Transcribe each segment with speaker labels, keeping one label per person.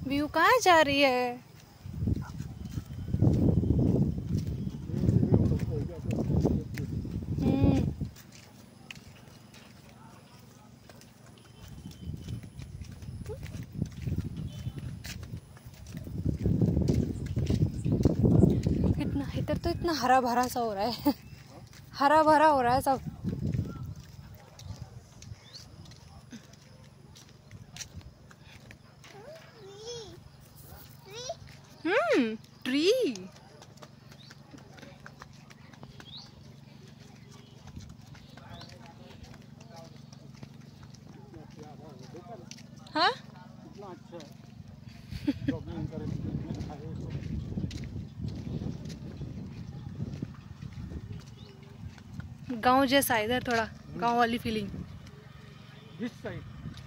Speaker 1: View कहाँ जा रही है? कितना इधर तो इतना हरा भरा सा हो रहा है। हरा भरा हो रहा है सब। ट्री। हाँ गांव जैसा इधर, थोड़ा गांव वाली फीलिंग।
Speaker 2: इस साइड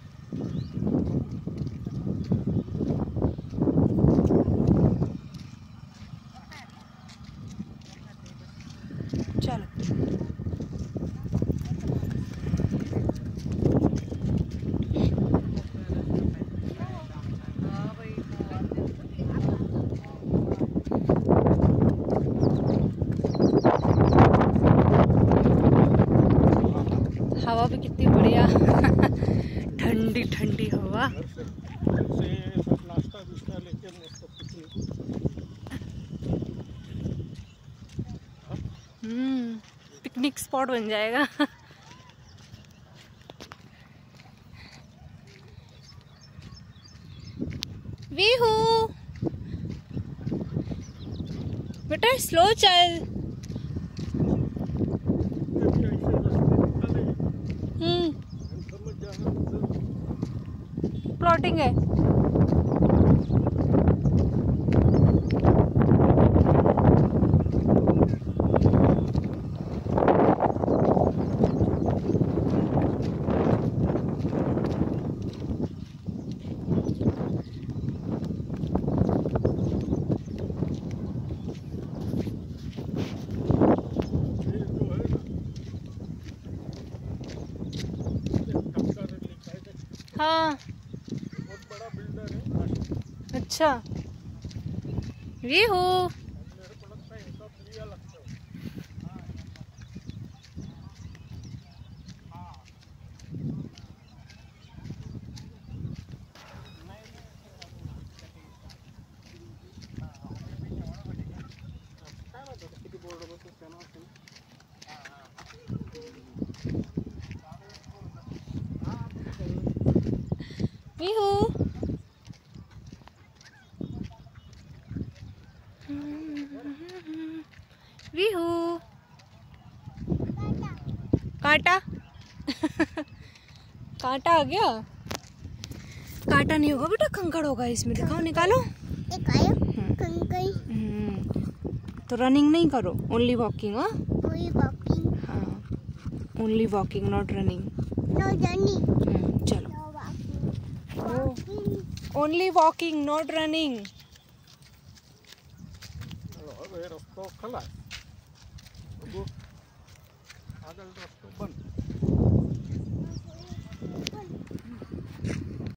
Speaker 1: चलो हवा भी कितनी बढ़िया। ठंडी ठंडी हवा।
Speaker 2: नाश्ता बिस्ता लेके मस्त
Speaker 1: पिकनिक स्पॉट बन जाएगा। वीहू बेटा स्लो चल। प्लॉटिंग है। हाँ
Speaker 2: बहुत बड़ा बिल्डर है।
Speaker 1: अच्छा वीहू
Speaker 2: मेरे को लगता है सब लिया लगता है।
Speaker 1: वीहू वीहू कांटा। कांटा आ गया। कांटा नहीं होगा बेटा, कंकड़ होगा इसमें। दिखाओ निकालो।
Speaker 3: एक आया कंकड़।
Speaker 1: तो रनिंग नहीं करो, ओनली वॉकिंग। हाँ
Speaker 3: ओनली वॉकिंग।
Speaker 1: हाँ only walking, not running.
Speaker 3: No running.
Speaker 1: चलो
Speaker 3: no walking.
Speaker 1: Only walking not running.
Speaker 2: रास्ता खला है, आगल रास्ता बंद।